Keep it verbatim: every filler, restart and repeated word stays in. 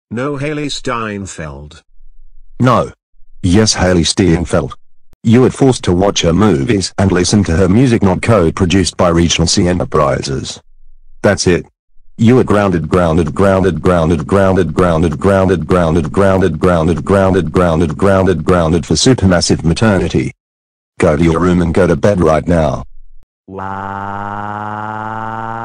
No, Hailee Steinfeld. No. Yes, Hailee Steinfeld. You are forced to watch her movies and listen to her music, not co-produced by Regency Enterprises. That's it. You are grounded, grounded, grounded, grounded, grounded, grounded, grounded, grounded, grounded, grounded, grounded, grounded, grounded, grounded for supermassive maternity. Go to your room and go to bed right now. Wow.